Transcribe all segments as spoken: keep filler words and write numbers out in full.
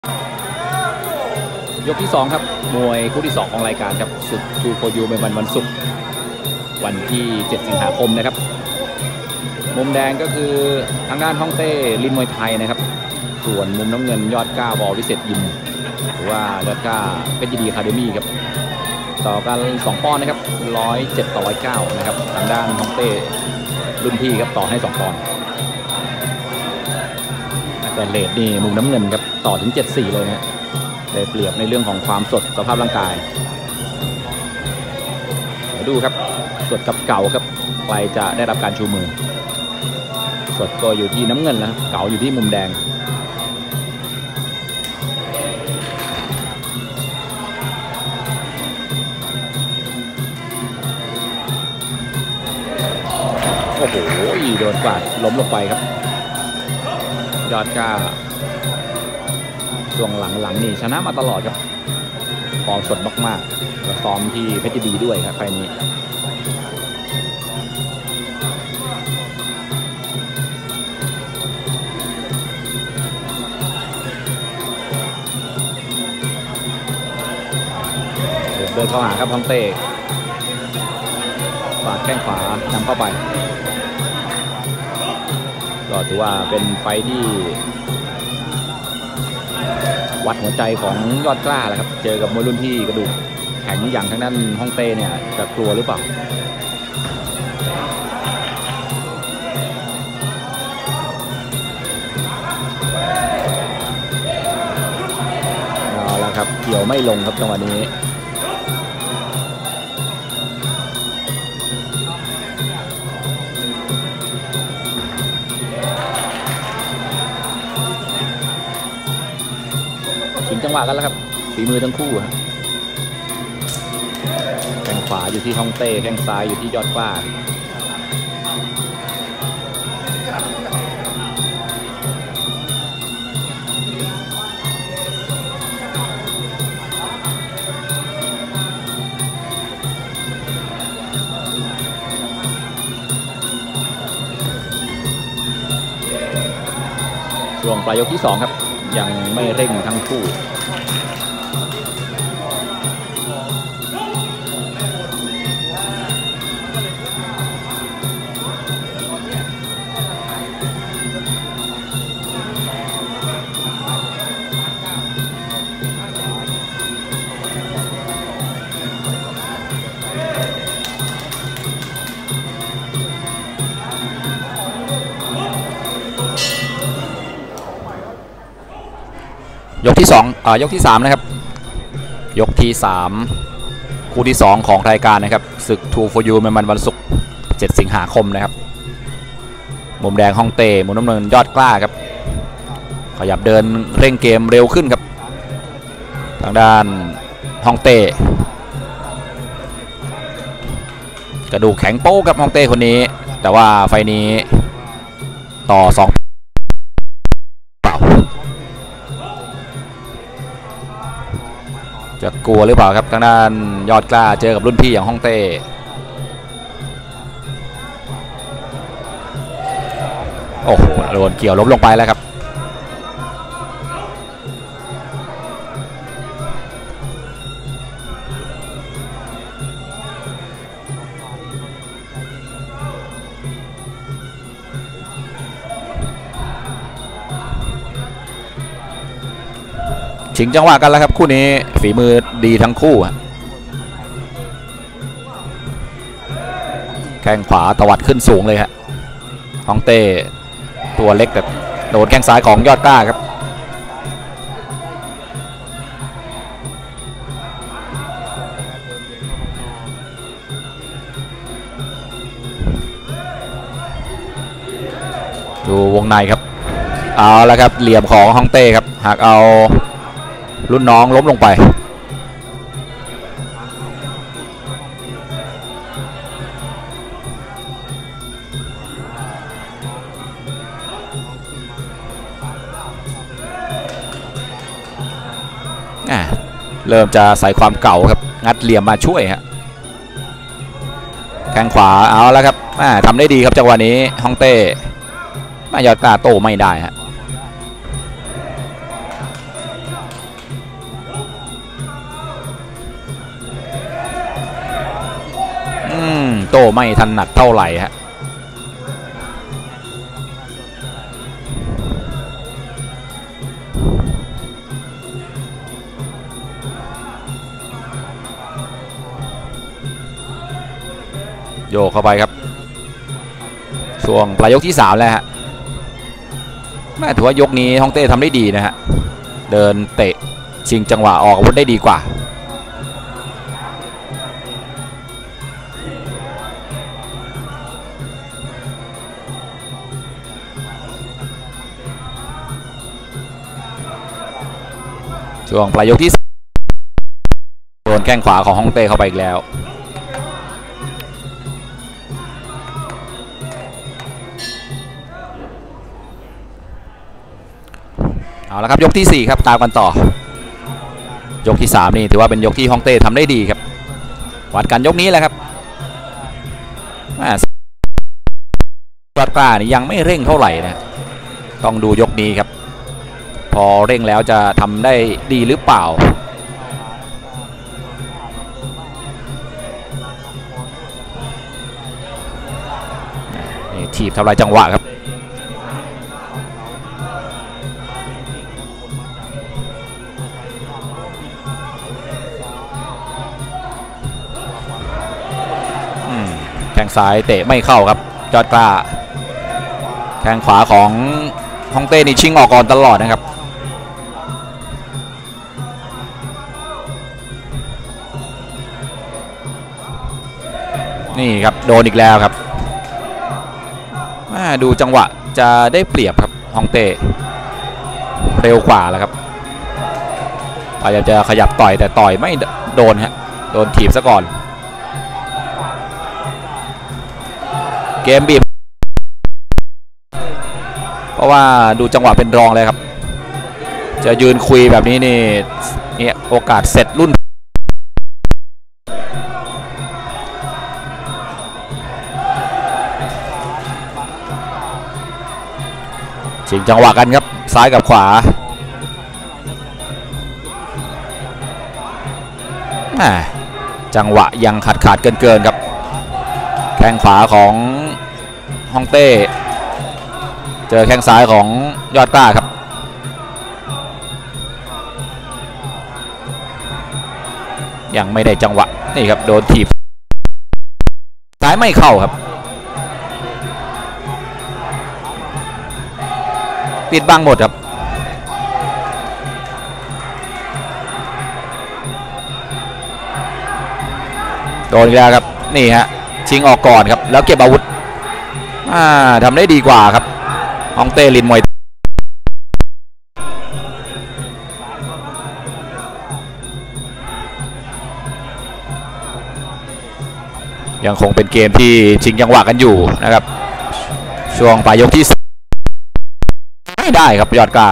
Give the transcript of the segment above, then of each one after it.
ยกที่สองครับมวยคู่ที่สองของรายการครับศึกทูโฟยูเป็นวันวันศุกร์วันที่เจ็ดสิงหาคมนะครับมุมแดงก็คือทางด้านฮ่องเต้ลินมวยไทยนะครับส่วนมุมน้ำเงินยอดก้าวบอวิเศษยิมหรือว่ายอดก้าเพชรยินดีอะคาเดมี่ครับต่อกันสองปอนด์นะครับหนึ่งร้อยเจ็ดต่อหนึ่งร้อยเก้านะครับทางด้านฮ่องเต้รุ่นพี่ครับต่อให้สองปอนด์แต่เลทนี่มุมน้ำเงินครับต่อถึงเจ็ดสี่เลยนะได้เปรียบในเรื่องของความสดสภาพร่างกายเดี๋ยวดูครับสดกับเก่าครับใครจะได้รับการชูมือสดก็อยู่ที่น้ำเงินแล้วเก่าอยู่ที่มุมแดงโอ้โหโดนกวาดล้มลงไปครับยอดก้าช่วงหลังๆนี่ชนะมาตลอดครับฟอร์มสดมากๆและฟอร์มที่เพชรดีด้วยครับไฟนี้เดินเข้าหาครับฮ่องเต้ฝากแข้งขวานำเข้าไปก็ถือว่าเป็นไฟที่วัดหัวใจของยอดกล้าแหละครับเจอกับมวยรุ่นพี่กระดูกแข็งอย่างทางด้านฮ่องเต้เนี่ยจะกลัวหรือเปล่าเอาละครับเกี่ยวไม่ลงครับจังหวะนี้ถึงจังหวะกันแล้วครับฝีมือทั้งคู่ครับแข้งขวาอยู่ที่ฮ่องเต้แข้งซ้ายอยู่ที่ยอดกล้าช่วงปลายยกที่สองครับยังไม่เร่งทั้งคู่ยกที่สองอ่ายกที่สามนะครับยกที่สามคู่ที่สองของรายการนะครับศึกทูโฟยูเป็นวันศุกร์เจ็ดสิงหาคมนะครับมุมแดงฮ่องเต้มุมน้ำเงินยอดกล้าครับขยับเดินเร่งเกมเร็วขึ้นครับทางด้านฮ่องเต้กระดูกแข็งโป๊กกับฮ่องเต้คนนี้แต่ว่าไฟนี้ต่อสองจะกลัวหรือเปล่าครับทางด้านยอดกล้าเจอกับรุ่นพี่อย่างฮ่องเต้โอ้โหโดนเกี่ยวล้มลงไปแล้วครับชิงจังหวะกันแล้วครับคู่นี้ฝีมือดีทั้งคู่แข้งขวาตวัดขึ้นสูงเลยฮะฮ่องเต้ตัวเล็กแต่โดนแข้งซ้ายของยอดกล้าครับดูวงในครับเอาละครับเหลี่ยมของฮ่องเต้ครับหากเอารุ่นน้องล้มลงไปเริ่มจะใส่ความเก่าครับงัดเหลี่ยมมาช่วยฮะ แข้งขวาเอาแล้วครับทำได้ดีครับจังหวะนี้ฮ่องเต้มายอดกล้าโต้ไม่ได้ฮะโต้ไม่ถนัดเท่าไหร่ฮะโยกเข้าไปครับช่วงปลายยกที่สามแล้วฮะแม่ถือว่ายกนี้ฮ่องเต้ทำได้ดีนะฮะเดินเตะชิงจังหวะออกอาวุธได้ดีกว่าช่วงปลายยกที่โดนแข้งขวาของฮ่องเต้เข้าไปอีกแล้วเอาละครับยกที่สี่ครับตามกันต่อยกที่สามนี่ถือว่าเป็นยกที่ฮ่องเต้ทำได้ดีครับวัดกันยกนี้แหละครับวัดกล้านี่ยังไม่เร่งเท่าไหร่นะต้องดูยกนี้ครับพอเร่งแล้วจะทำได้ดีหรือเปล่านี่ถีบทำลายจังหวะครับแข้งซ้ายเตะไม่เข้าครับยอดกล้าแข้งขวาของฮ่องเต้นี่ชิงออกก่อนตลอดนะครับนี่ครับโดนอีกแล้วครับดูจังหวะจะได้เปรียบครับฮ่องเต้เร็วกว่าแล้วครับพยายามจะขยับต่อยแต่ต่อยไม่โดนฮะโดนถีบซะก่อนเกมบีบเพราะว่าดูจังหวะเป็นรองเลยครับจะยืนคุยแบบนี้นี่เนี่ยโอกาสเสร็จรุ่นชิงจังหวะกันครับซ้ายกับขวาจังหวะยังขาดขาดเกินเกินครับแข้งขวาของฮ่องเต้เจอแข้งซ้ายของยอดกล้าครับยังไม่ได้จังหวะนี่ครับโดนถีบซ้ายไม่เข้าครับปิดบังหมดครับโดนอีกแล้วครับนี่ฮะชิงออกก่อนครับแล้วเก็บอาวุธอ่าทำได้ดีกว่าครับฮ่องเต้ลินมวยยังคงเป็นเกมที่ชิงจังหวะกันอยู่นะครับช่วงปลายยกที่ไม่ได้ครับยอดกล้า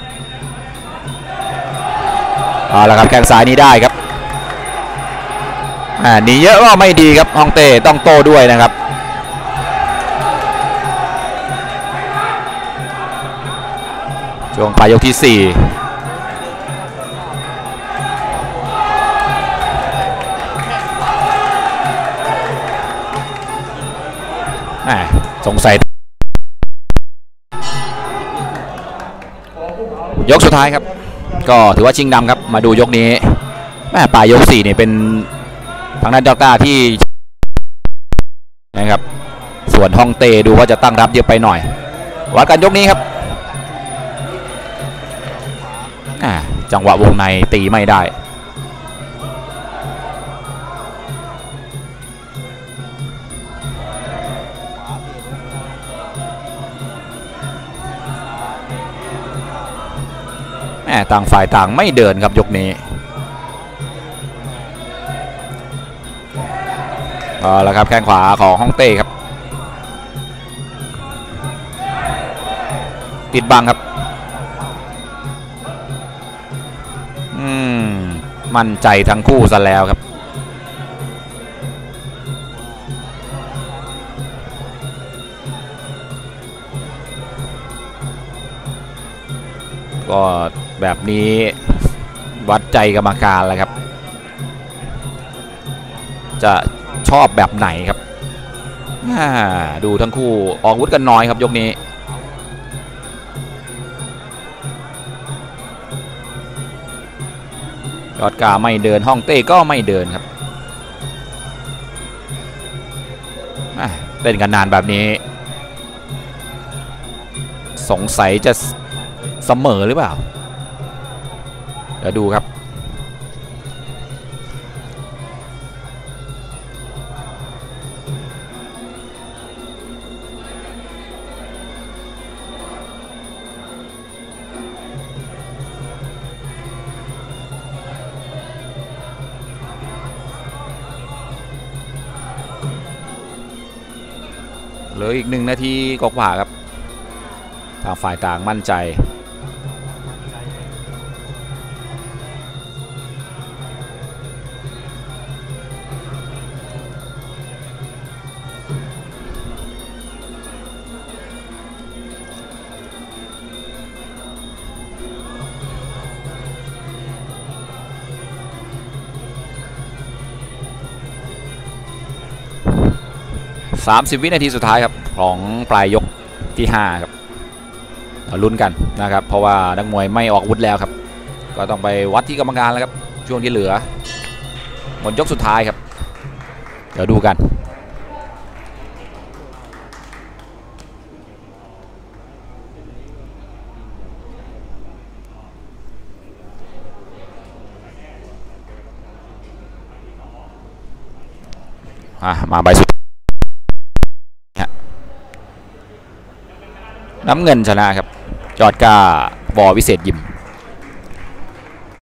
เอาละครับแข้งซ้ายนี้ได้ครับอ่าหนีเยอะก็ไม่ดีครับฮ่องเต้ต้องโต้ด้วยนะครับช่วงปลายยกที่สี่สงสัยยกสุดท้ายครับก็ถือว่าชิงนำครับมาดูยกนี้แม่ปลายยกสี่เนี่ยเป็นทางด้านยอดกล้าที่นะครับส่วนฮ่องเต้ดูว่าจะตั้งรับเยอะไปหน่อยวัดกันยกนี้ครับจังหวะวงในตีไม่ได้แม่ต่างฝ่ายต่างไม่เดินครับยกนี้เอาละครับแข้งขวาของฮ่องเต้ครับติดบังครับอืมมั่นใจทั้งคู่ซะแล้วครับก็แบบนี้วัดใจกรรมการแล้วครับจะชอบแบบไหนครับดูทั้งคู่ออกอาวุธกันน้อยครับยกนี้ยอดกาไม่เดินฮ่องเต้ก็ไม่เดินครับเล่นกันนานแบบนี้สงสัยจะเสมอหรือเปล่าเดี๋ยวดูครับเหลืออีกหนึ่งนาทีกว่าครับทางฝ่ายต่างมั่นใจสามสิบวินาทีสุดท้ายครับของปลายยกที่ห้าครับลุ้นกันนะครับเพราะว่านักมวยไม่ออกอาวุธแล้วครับก็ต้องไปวัดที่กรรมการแล้วครับช่วงที่เหลือหมดยกสุดท้ายครับเดี๋ยวดูกันมาใบสุดน้ำเงินชนะครับยอดกาบอวิเศษยิม